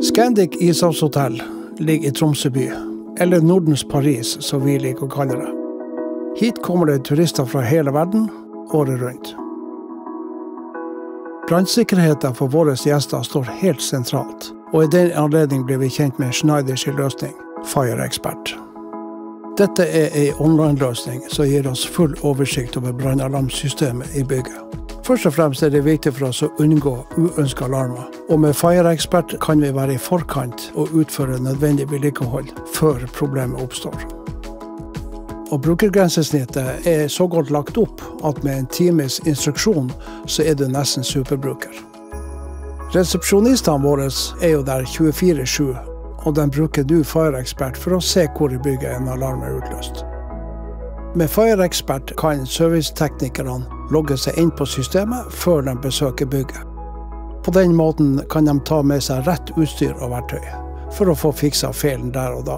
Scandic Ishavshotell ligger i Tromsø by, eller Nordens Paris, som vi liker å kalle det. Hit kommer det turister fra hele verden, året rundt. Brannsikkerheten for våre gjester står helt sentralt, og i den anledning blir vi kjent med Schneiders løsning, Fire Expert. Dette er en online-løsning som gir oss full oversikt over brannalarmsystemet i bygget. Først og fremst er det viktig for oss å unngå uønskede alarmer, og med Fire Expert kan vi være i forkant og utføre nødvendig vedlikehold før problemet oppstår. Og brukergrensesnittet er så godt lagt opp at med en times instruksjon så er du nesten superbruker. Resepsjonistene våre er jo der 24/7, og de bruker du Fire Expert for å se hvor i bygget en alarm er utløst. Med Fire Expert kan serviceteknikerne logge seg inn på systemet før de besøker bygget. På den måten kan de ta med seg rett utstyr og verktøy, for å få fikset feilen der og da.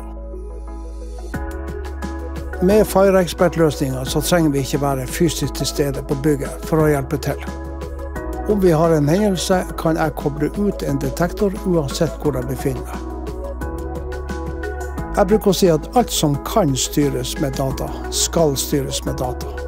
Med Fire Expert-løsninger så trenger vi ikke være fysisk til stede på bygget for å hjelpe til. Om vi har en hendelse, kan jeg koble ut en detektor uansett hvor jeg befinner meg. Jeg bruker å si at alt som kan styres med data, skal styres med data.